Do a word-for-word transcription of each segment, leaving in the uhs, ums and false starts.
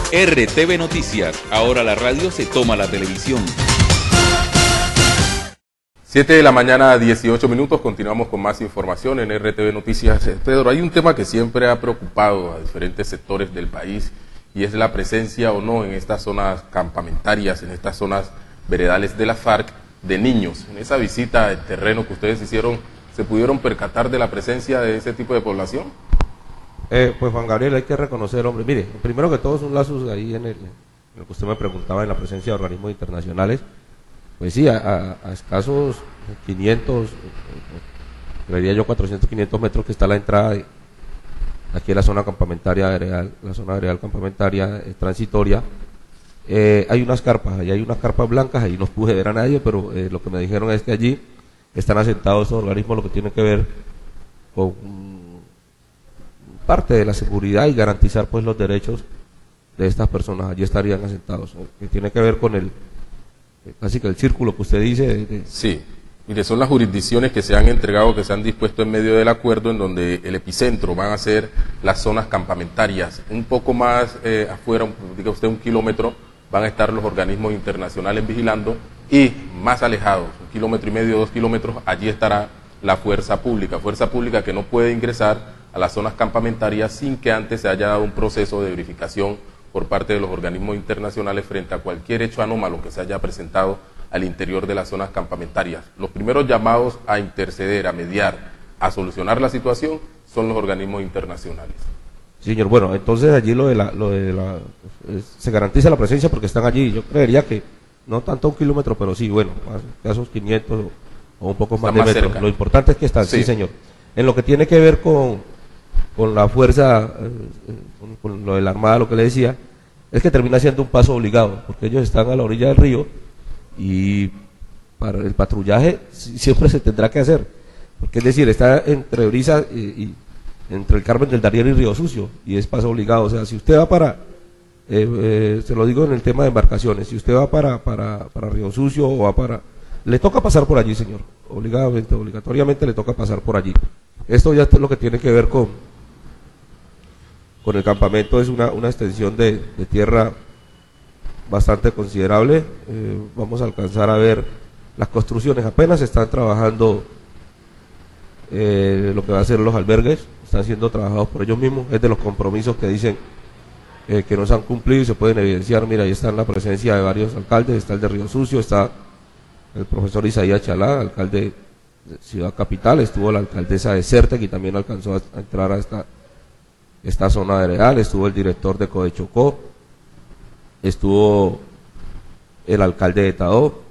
R T V Noticias, ahora la radio se toma la televisión. siete de la mañana, dieciocho minutos, continuamos con más información en R T V Noticias. Pedro, hay un tema que siempre ha preocupado a diferentes sectores del país y es la presencia o no en estas zonas campamentarias, en estas zonas veredales de la FARC, de niños. En esa visita de terreno que ustedes hicieron, ¿se pudieron percatar de la presencia de ese tipo de población? Eh, pues Juan Gabriel, hay que reconocer, hombre, mire, primero que todo son lazos ahí en el, en lo que usted me preguntaba, en la presencia de organismos internacionales. Pues sí, a, a, a escasos quinientos, creería yo cuatrocientos, quinientos metros que está la entrada de, aquí en la zona campamentaria areal, la zona areal campamentaria eh, transitoria, eh, hay unas carpas, ahí hay unas carpas blancas, ahí no pude ver a nadie, pero eh, lo que me dijeron es que allí están asentados esos organismos, lo que tiene que ver con parte de la seguridad y garantizar pues los derechos de estas personas, allí estarían asentados, que tiene que ver con el, casi que el círculo que usted dice. De, de... Sí, mire, son las jurisdicciones que se han entregado, que se han dispuesto en medio del acuerdo, en donde el epicentro van a ser las zonas campamentarias, un poco más eh, afuera, diga usted un kilómetro, van a estar los organismos internacionales vigilando, y más alejados, un kilómetro y medio, dos kilómetros, allí estará la fuerza pública, fuerza pública que no puede ingresar a las zonas campamentarias sin que antes se haya dado un proceso de verificación por parte de los organismos internacionales frente a cualquier hecho anómalo que se haya presentado al interior de las zonas campamentarias. Los primeros llamados a interceder, a mediar, a solucionar la situación son los organismos internacionales. Señor, bueno, entonces allí lo de la, lo de la, se garantiza la presencia porque están allí. Yo creería que no tanto un kilómetro, pero sí, bueno, esos quinientos o un poco más de metros. Cerca. Lo importante es que están, sí. sí, señor. En lo que tiene que ver con, con la fuerza, eh, con, con lo de la Armada, lo que le decía, es que termina siendo un paso obligado, porque ellos están a la orilla del río y para el patrullaje siempre se tendrá que hacer, porque es decir, está entre Brisa y, y entre el Carmen del Darién y Río Sucio, y es paso obligado. O sea, si usted va para, eh, eh, se lo digo en el tema de embarcaciones, si usted va para, para, para Río Sucio o va para, le toca pasar por allí, señor, obligadamente, obligatoriamente le toca pasar por allí. Esto ya es lo que tiene que ver con, con el campamento, es una, una extensión de, de tierra bastante considerable. Eh, vamos a alcanzar a ver las construcciones, apenas están trabajando eh, lo que va a ser los albergues, están siendo trabajados por ellos mismos, es de los compromisos que dicen eh, que no se han cumplido y se pueden evidenciar. Mira, ahí está la presencia de varios alcaldes, está el de Río Sucio, está el profesor Isaías Chalá, alcalde de Ciudad Capital, estuvo la alcaldesa de Certec y también alcanzó a, a entrar a esta, esta zona areal, estuvo el director de Codechocó, estuvo el alcalde de Taó, eh,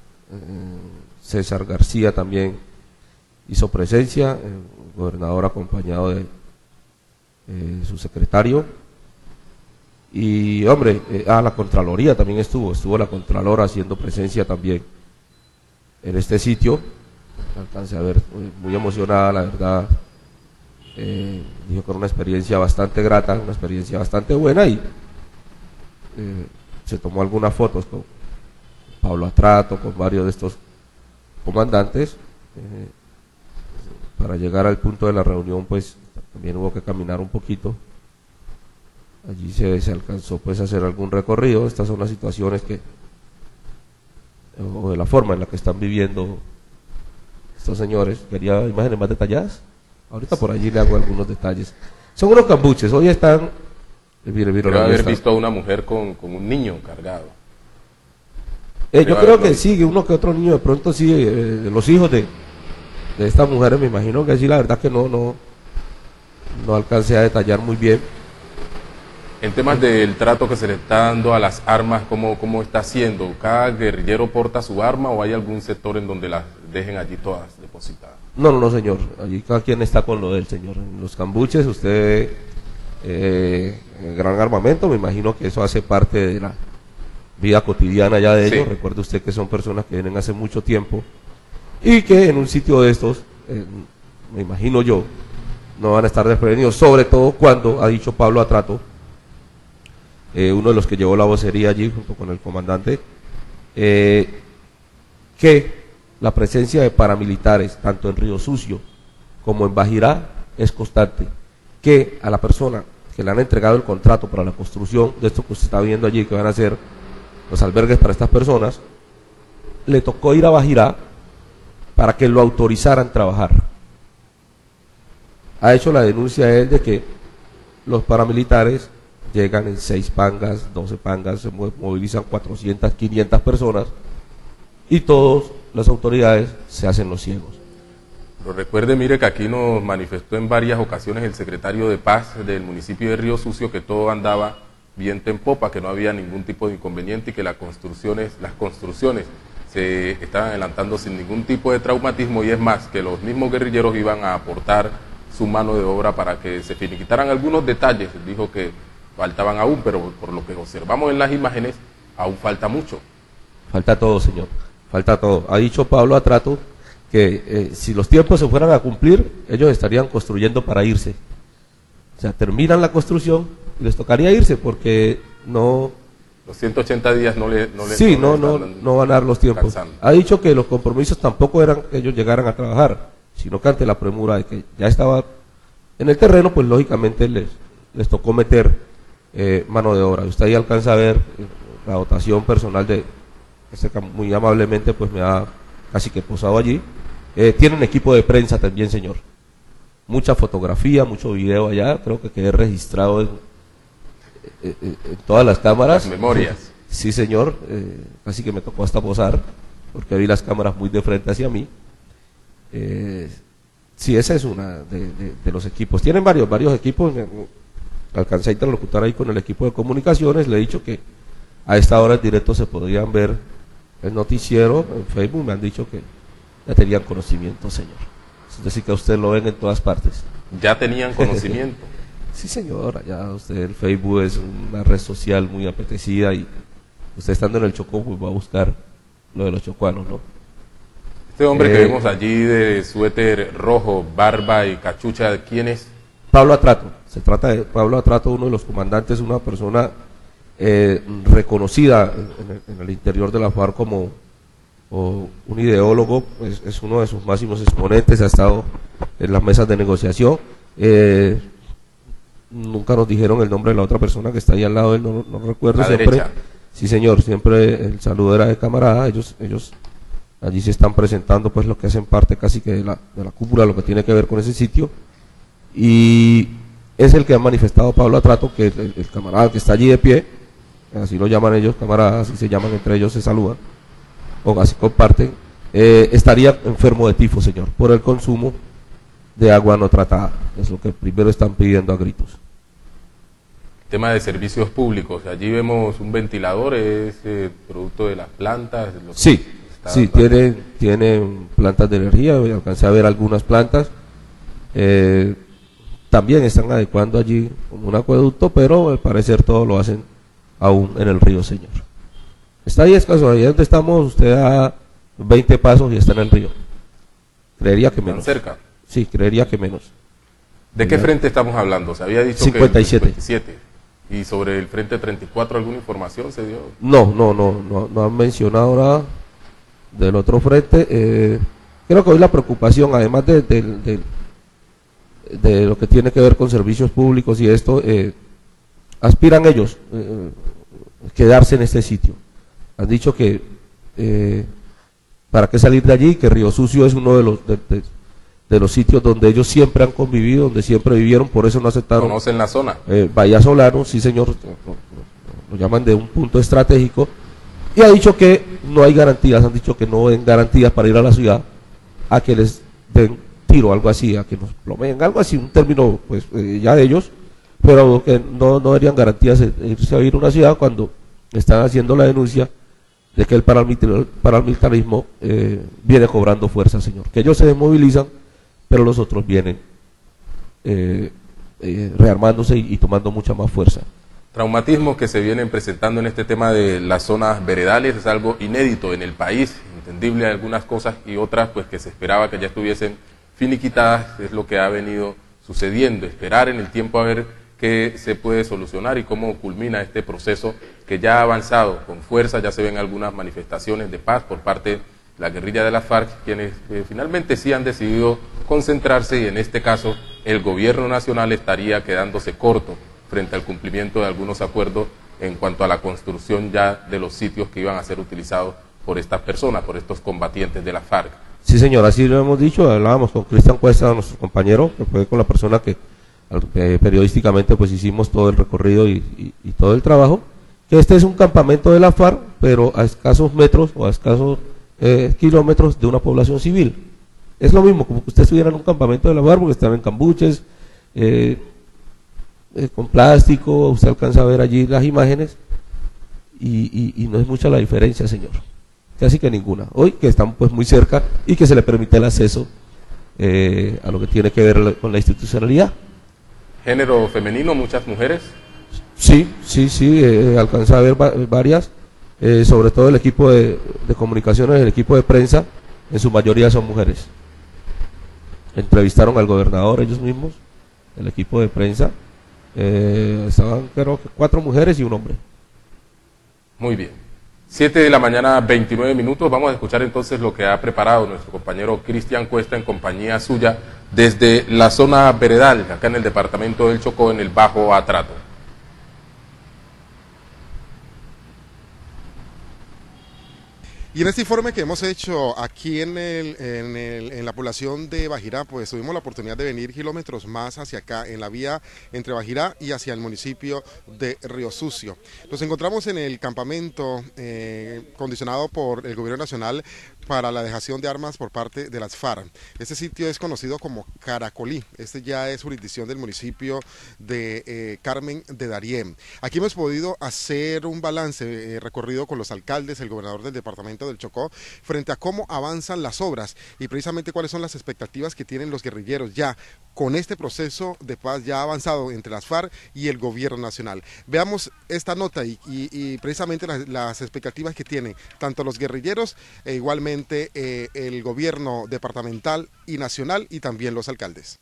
César García también hizo presencia, el gobernador acompañado de eh, su secretario, y hombre, eh, ah, la Contraloría también estuvo, estuvo la Contralora haciendo presencia también en este sitio. Alcancé a ver, muy, muy emocionada, la verdad, eh, dijo con una experiencia bastante grata, una experiencia bastante buena, y eh, se tomó algunas fotos con Pablo Atrato, con varios de estos comandantes. Eh, para llegar al punto de la reunión, pues también hubo que caminar un poquito. Allí se, se alcanzó pues a hacer algún recorrido. Estas son las situaciones que, o de la forma en la que están viviendo estos señores. Quería imágenes más detalladas. Ahorita por allí le hago algunos detalles. Son unos cambuches, hoy están... Mire, mire, Creo haber están. visto a una mujer con, con un niño cargado. Eh, yo creo que sí, uno que otro niño de pronto sí, eh, los hijos de, de estas mujeres, me imagino que sí, la verdad que no, no, no alcancé a detallar muy bien. En temas del trato que se le está dando a las armas, ¿cómo, cómo está haciendo? ¿Cada guerrillero porta su arma o hay algún sector en donde las dejen allí todas depositadas? No, no, no, señor. Allí cada quien está con lo del señor. En los cambuches usted eh, gran armamento, me imagino que eso hace parte de la vida cotidiana ya de ellos. Sí. Recuerde usted que son personas que vienen hace mucho tiempo y que en un sitio de estos, eh, me imagino yo, no van a estar desprevenidos, sobre todo cuando ha dicho Pablo Atrato, Eh, uno de los que llevó la vocería allí junto con el comandante, eh, que la presencia de paramilitares tanto en Río Sucio como en Bajirá es constante, que a la persona que que le han entregado el contrato para la construcción de esto que usted está viendo allí, que van a ser los albergues para estas personas, le tocó ir a Bajirá para que lo autorizaran a trabajar. Ha hecho la denuncia él de que los paramilitares llegan en seis pangas, doce pangas, se movilizan cuatrocientas, quinientas personas y todas las autoridades se hacen los ciegos. Pero recuerde, mire, que aquí nos manifestó en varias ocasiones el secretario de Paz del municipio de Río Sucio que todo andaba viento en popa, que no había ningún tipo de inconveniente y que las construcciones, las construcciones se estaban adelantando sin ningún tipo de traumatismo, y es más, que los mismos guerrilleros iban a aportar su mano de obra para que se finiquitaran algunos detalles. Dijo que faltaban aún, pero por lo que observamos en las imágenes, aún falta mucho. Falta todo, señor, falta todo. Ha dicho Pablo Atrato que eh, si los tiempos se fueran a cumplir, ellos estarían construyendo para irse. O sea, terminan la construcción y les tocaría irse porque no... Los ciento ochenta días no le... No le sí, no, no, le no, no van a dar los tiempos. Cansando. Ha dicho que los compromisos tampoco eran que ellos llegaran a trabajar, sino que ante la premura de que ya estaba en el terreno, pues lógicamente les, les tocó meter eh, mano de obra. Usted ahí alcanza a ver la dotación personal de... Este, muy amablemente pues me ha casi que posado allí. Eh, tienen equipo de prensa también, señor. Mucha fotografía, mucho video allá, creo que quedé registrado en, en, en todas las cámaras. Las memorias. Sí, señor, eh, casi que me tocó hasta posar, porque vi las cámaras muy de frente hacia mí. Eh, sí, esa es una de, de, de los equipos. Tienen varios, varios equipos. Alcancé a interlocutar ahí con el equipo de comunicaciones, le he dicho que a esta hora en directo se podrían ver el noticiero en Facebook, me han dicho que ya tenían conocimiento, señor. Es decir, que usted lo ven en todas partes. ¿Ya tenían conocimiento? Sí, señor, ya usted, el Facebook es una red social muy apetecida y usted estando en el Chocó, pues va a buscar lo de los chocuanos, ¿no? Este hombre eh, que vemos allí de suéter rojo, barba y cachucha, ¿quién es? Pablo Atrato. Se trata de Pablo Atrato, uno de los comandantes, una persona eh, reconocida en el, en el interior de la FARC como o un ideólogo, es, es uno de sus máximos exponentes, ha estado en las mesas de negociación. Eh, nunca nos dijeron el nombre de la otra persona que está ahí al lado de él, no, no recuerdo. La siempre, derecha. Sí, señor, siempre el saludo era de camarada. Ellos, ellos allí se están presentando, pues lo que hacen parte casi que de la, de la cúpula, lo que tiene que ver con ese sitio, y es el que ha manifestado Pablo Atrato, que el, el camarada que está allí de pie, así lo llaman ellos, camaradas, así se llaman entre ellos, se saludan, o así comparten, eh, estaría enfermo de tifo, señor, por el consumo de agua no tratada. Es lo que primero están pidiendo a gritos. Tema de servicios públicos, allí vemos un ventilador, es eh, producto de las plantas. Los sí, sí, tiene, tiene plantas de energía, alcancé a ver algunas plantas, eh, también están adecuando allí como un acueducto, pero al parecer todo lo hacen aún en el río, señor. Está ahí escaso, ahí donde estamos, usted da veinte pasos y está en el río. Creería que menos. ¿Tan cerca? Sí, creería que menos. ¿De qué frente estamos hablando? Se había dicho cincuenta y siete. que el cincuenta y siete. ¿Y sobre el frente treinta y cuatro alguna información se dio? No, no, no, no, no han mencionado nada del otro frente. Eh, creo que hoy la preocupación, además de, de, de, de lo que tiene que ver con servicios públicos y esto, eh, aspiran ellos eh, quedarse en este sitio. Han dicho que eh, para qué salir de allí, que Río Sucio es uno de los de, de, de los sitios donde ellos siempre han convivido, donde siempre vivieron, por eso no aceptaron. ¿Conocen la zona? Eh, Bahía Solano, sí señor, lo, lo, lo llaman de un punto estratégico, y ha dicho que no hay garantías, han dicho que no den garantías para ir a la ciudad, a que les den tiro, algo así, a que nos plomeen, algo así, un término pues eh, ya de ellos, pero que no, no darían garantías de irse a vivir a una ciudad cuando están haciendo la denuncia de que el paramilitar, paramilitarismo eh, viene cobrando fuerza, señor, que ellos se desmovilizan, pero los otros vienen eh, eh, rearmándose y, y tomando mucha más fuerza. Traumatismos que se vienen presentando en este tema de las zonas veredales es algo inédito en el país, entendible algunas cosas y otras pues que se esperaba que ya estuviesen finiquitadas, es lo que ha venido sucediendo, esperar en el tiempo a ver qué se puede solucionar y cómo culmina este proceso que ya ha avanzado con fuerza. Ya se ven algunas manifestaciones de paz por parte de la guerrilla de la FARC, quienes eh, finalmente sí han decidido concentrarse, y en este caso el gobierno nacional estaría quedándose corto frente al cumplimiento de algunos acuerdos en cuanto a la construcción ya de los sitios que iban a ser utilizados por estas personas, por estos combatientes de la FARC. Sí, señor, así lo hemos dicho, hablábamos con Cristian Cuesta, nuestro compañero, que fue con la persona que eh, periodísticamente pues hicimos todo el recorrido y, y, y todo el trabajo, que este es un campamento de la FARC, pero a escasos metros o a escasos eh, kilómetros de una población civil. Es lo mismo, como que usted estuviera en un campamento de la FARC, porque están en cambuches, eh, eh, con plástico, usted alcanza a ver allí las imágenes, y, y, y no es mucha la diferencia, señor. Casi que ninguna. Hoy que están pues muy cerca y que se le permite el acceso eh, a lo que tiene que ver con la institucionalidad. ¿Género femenino, muchas mujeres? Sí, sí, sí, eh, alcanza a ver va varias, eh, sobre todo el equipo de, de comunicaciones, el equipo de prensa, en su mayoría son mujeres. Entrevistaron al gobernador ellos mismos, el equipo de prensa, eh, estaban creo que cuatro mujeres y un hombre. Muy bien. siete de la mañana, veintinueve minutos. Vamos a escuchar entonces lo que ha preparado nuestro compañero Cristian Cuesta en compañía suya desde la zona veredal, acá en el departamento del Chocó, en el Bajo Atrato. Y en este informe que hemos hecho aquí en, el, en, el, en la población de Bajirá, pues tuvimos la oportunidad de venir kilómetros más hacia acá, en la vía entre Bajirá y hacia el municipio de Río Sucio. Nos encontramos en el campamento eh, condicionado por el gobierno nacional para la dejación de armas por parte de las FARC. Este sitio es conocido como Caracolí, este ya es jurisdicción del municipio de eh, Carmen de Darién. Aquí hemos podido hacer un balance eh, recorrido con los alcaldes, el gobernador del departamento del Chocó, frente a cómo avanzan las obras y precisamente cuáles son las expectativas que tienen los guerrilleros ya con este proceso de paz ya avanzado entre las FARC y el gobierno nacional. Veamos esta nota y, y, y precisamente las, las expectativas que tienen tanto los guerrilleros e igualmente eh, el gobierno departamental y nacional y también los alcaldes.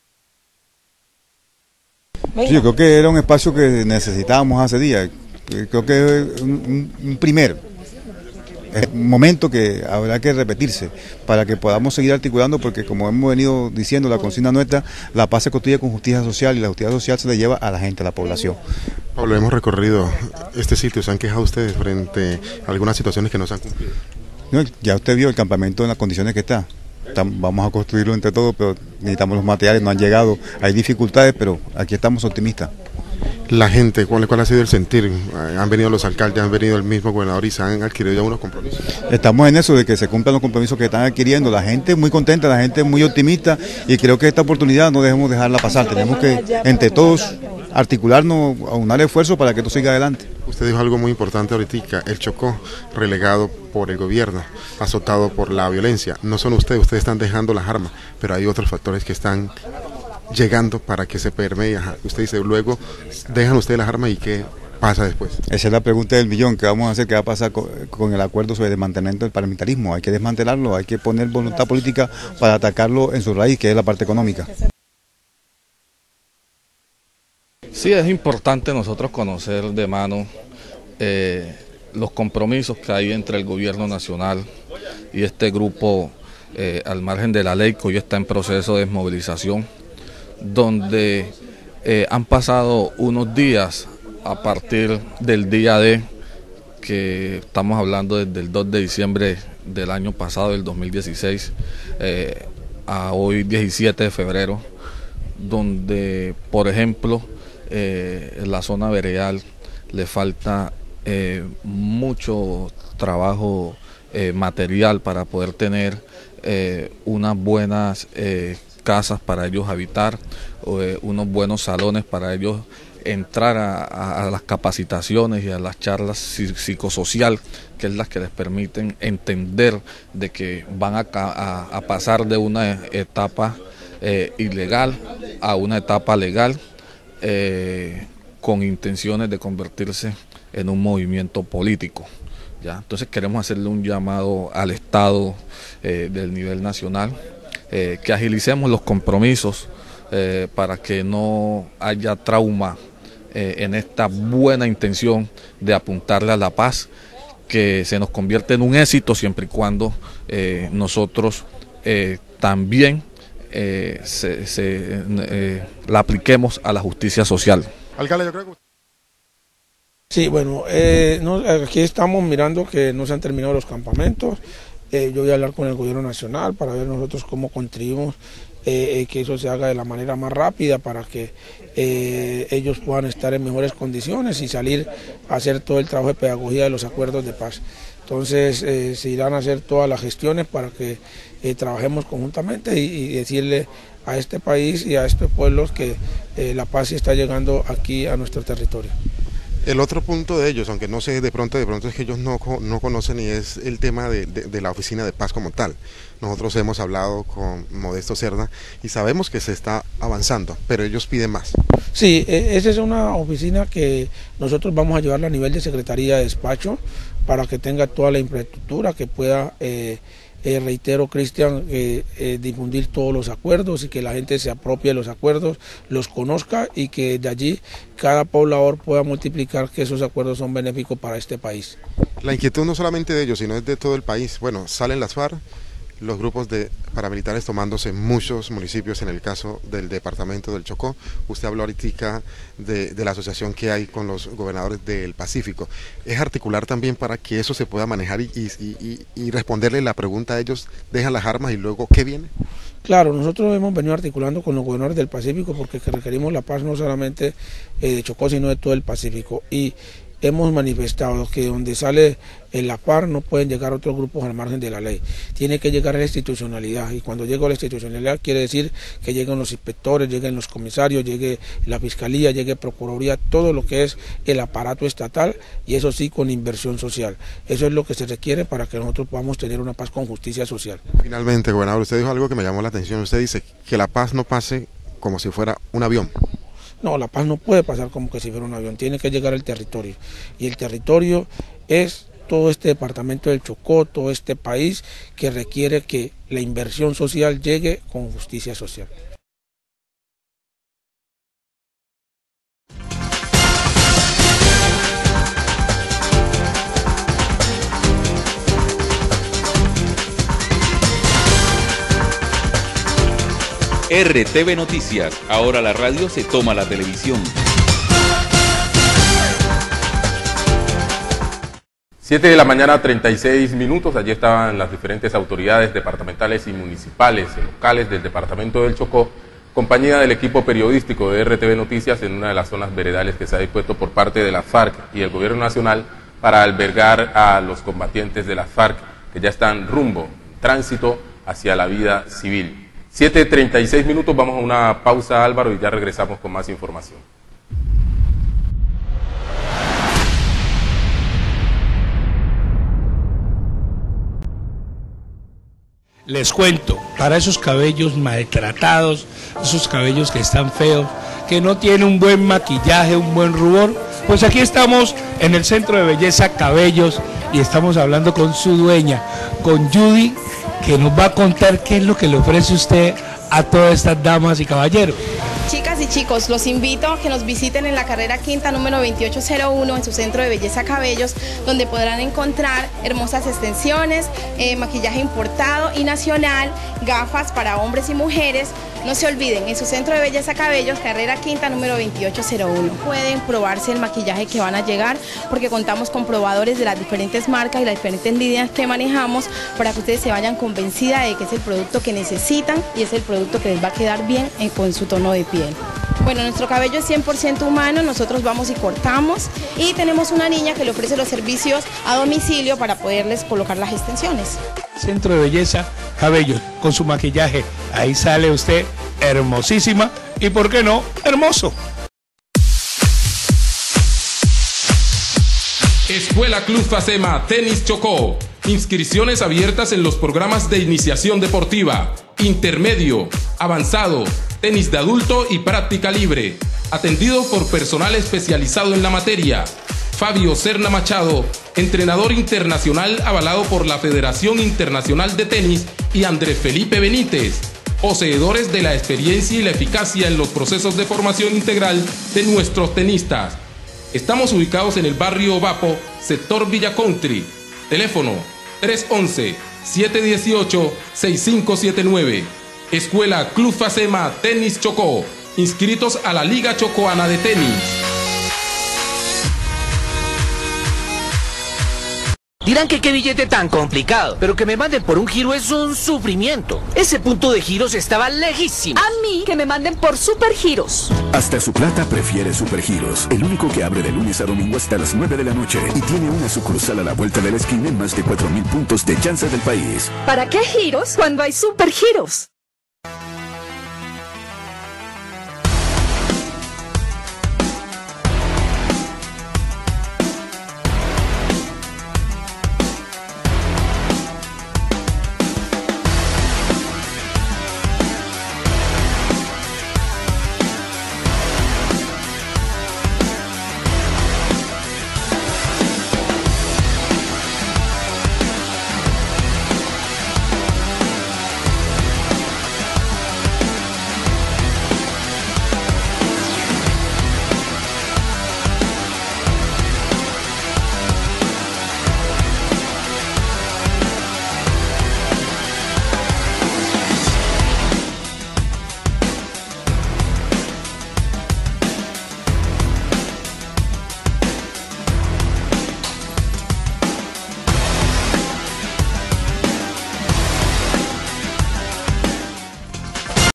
Sí, yo creo que era un espacio que necesitábamos hace días, creo que es un, un primer un momento que habrá que repetirse para que podamos seguir articulando, porque como hemos venido diciendo, la consigna nuestra, la paz se construye con justicia social y la justicia social se le lleva a la gente, a la población. Pablo, hemos recorrido este sitio, ¿se han quejado ustedes frente a algunas situaciones que no se han cumplido? No, ya usted vio el campamento en las condiciones que está. Estamos, vamos a construirlo entre todos, pero necesitamos los materiales, no han llegado, hay dificultades, pero aquí estamos optimistas. La gente, ¿cuál, ¿cuál ha sido el sentir? Han venido los alcaldes, han venido el mismo gobernador y se han adquirido ya unos compromisos. Estamos en eso de que se cumplan los compromisos que están adquiriendo. La gente es muy contenta, la gente es muy optimista y creo que esta oportunidad no debemos dejarla pasar. Tenemos que, entre todos, articularnos, aunar esfuerzos para que esto siga adelante. Usted dijo algo muy importante ahorita, el Chocó relegado por el gobierno, azotado por la violencia. No son ustedes, ustedes están dejando las armas, pero hay otros factores que están llegando para que se permee. Usted dice, luego dejan ustedes las armas y ¿qué pasa después? Esa es la pregunta del millón, ¿qué vamos a hacer? ¿Qué va a pasar con, con el acuerdo sobre el desmantelamiento del paramilitarismo? Hay que desmantelarlo, hay que poner voluntad política para atacarlo en su raíz, que es la parte económica. Sí, es importante nosotros conocer de mano eh, los compromisos que hay entre el gobierno nacional y este grupo eh, al margen de la ley, que hoy está en proceso de desmovilización, donde eh, han pasado unos días a partir del día D, que estamos hablando desde el dos de diciembre del año pasado, del dos mil dieciséis, eh, a hoy diecisiete de febrero, donde, por ejemplo, eh, en la zona veredal le falta eh, mucho trabajo eh, material para poder tener eh, unas buenas eh, casas para ellos habitar, eh, unos buenos salones para ellos entrar a, a, a las capacitaciones y a las charlas psicosocial, que es las que les permiten entender de que van a, a, a pasar de una etapa eh, ilegal a una etapa legal, eh, con intenciones de convertirse en un movimiento político. ¿Ya? Entonces queremos hacerle un llamado al Estado eh, del nivel nacional, Eh, que agilicemos los compromisos eh, para que no haya trauma eh, en esta buena intención de apuntarle a la paz, que se nos convierte en un éxito siempre y cuando eh, nosotros eh, también eh, se, se, eh, la apliquemos a la justicia social. Alcalde, yo creo que... Sí, bueno, eh, no, aquí estamos mirando que no se han terminado los campamentos. Eh, yo voy a hablar con el gobierno nacional para ver nosotros cómo contribuimos eh, que eso se haga de la manera más rápida para que eh, ellos puedan estar en mejores condiciones y salir a hacer todo el trabajo de pedagogía de los acuerdos de paz. Entonces eh, se irán a hacer todas las gestiones para que eh, trabajemos conjuntamente y, y decirle a este país y a estos pueblos que eh, la paz está llegando aquí a nuestro territorio. El otro punto de ellos, aunque no sé de pronto, de pronto es que ellos no, no conocen, y es el tema de, de, de la oficina de paz como tal. Nosotros hemos hablado con Modesto Cerda y sabemos que se está avanzando, pero ellos piden más. Sí, esa es una oficina que nosotros vamos a llevarla a nivel de Secretaría de Despacho para que tenga toda la infraestructura, que pueda, eh, eh, reitero, Cristian, eh, eh, difundir todos los acuerdos y que la gente se apropie de los acuerdos, los conozca y que de allí cada poblador pueda multiplicar que esos acuerdos son benéficos para este país. La inquietud no solamente de ellos, sino es de todo el país. Bueno, salen las FARC, los grupos de paramilitares tomándose muchos municipios, en el caso del departamento del Chocó. Usted habló ahorita de, de la asociación que hay con los gobernadores del Pacífico. ¿Es articular también para que eso se pueda manejar y, y, y, y responderle la pregunta a ellos, dejan las armas y luego ¿qué viene? Claro, nosotros hemos venido articulando con los gobernadores del Pacífico porque requerimos la paz no solamente eh, de Chocó, sino de todo el Pacífico. Y hemos manifestado que donde sale el la FARC no pueden llegar otros grupos al margen de la ley, tiene que llegar a la institucionalidad, y cuando llega a la institucionalidad quiere decir que lleguen los inspectores, lleguen los comisarios, llegue la fiscalía, llegue Procuraduría, todo lo que es el aparato estatal, y eso sí con inversión social. Eso es lo que se requiere para que nosotros podamos tener una paz con justicia social. Finalmente, gobernador, usted dijo algo que me llamó la atención. Usted dice que la paz no pase como si fuera un avión. No, la paz no puede pasar como que si fuera un avión, tiene que llegar al territorio, y el territorio es todo este departamento del Chocó, todo este país que requiere que la inversión social llegue con justicia social. R T V Noticias, ahora la radio se toma la televisión. siete de la mañana, treinta y seis minutos. Allí estaban las diferentes autoridades departamentales y municipales, locales del departamento del Chocó, compañía del equipo periodístico de R T V Noticias en una de las zonas veredales que se ha dispuesto por parte de la FARC y el gobierno nacional para albergar a los combatientes de la FARC que ya están rumbo, tránsito hacia la vida civil. siete treinta y seis minutos, vamos a una pausa, Álvaro, y ya regresamos con más información. Les cuento, para esos cabellos maltratados, esos cabellos que están feos, que no tienen un buen maquillaje, un buen rubor, pues aquí estamos en el Centro de Belleza Cabellos y estamos hablando con su dueña, con Judy, que nos va a contar qué es lo que le ofrece usted a todas estas damas y caballeros. Chicas y chicos, los invito a que nos visiten en la carrera quinta número veintiocho cero uno en su Centro de Belleza Cabellos, donde podrán encontrar hermosas extensiones, eh, maquillaje importado y nacional, gafas para hombres y mujeres. No se olviden, en su Centro de Belleza Cabellos, carrera quinta número veintiocho cero uno. Pueden probarse el maquillaje que van a llegar, porque contamos con probadores de las diferentes marcas y las diferentes líneas que manejamos, para que ustedes se vayan convencidas de que es el producto que necesitan y es el producto que les va a quedar bien en, con su tono de piel. Bueno, nuestro cabello es cien por ciento humano, nosotros vamos y cortamos, y tenemos una niña que le ofrece los servicios a domicilio para poderles colocar las extensiones. Centro de Belleza Cabellos, con su maquillaje, ahí sale usted hermosísima y, ¿por qué no, hermoso? Escuela Club Facema Tenis Chocó. Inscripciones abiertas en los programas de iniciación deportiva, intermedio, avanzado, tenis de adulto y práctica libre. Atendido por personal especializado en la materia. Fabio Serna Machado, entrenador internacional avalado por la Federación Internacional de Tenis, y Andrés Felipe Benítez, poseedores de la experiencia y la eficacia en los procesos de formación integral de nuestros tenistas. Estamos ubicados en el barrio Vapo, sector Villa Country. Teléfono tres once, siete dieciocho, seis cinco siete nueve. Escuela Club Facema Tenis Chocó. Inscritos a la Liga Chocoana de Tenis. Dirán que qué billete tan complicado, pero que me manden por un giro es un sufrimiento. Ese punto de giros estaba lejísimo. A mí que me manden por Supergiros. Hasta su plata prefiere Supergiros, el único que abre de lunes a domingo hasta las nueve de la noche y tiene una sucursal a la vuelta de la esquina en más de cuatro mil puntos de chance del país. ¿Para qué giros cuando hay Supergiros?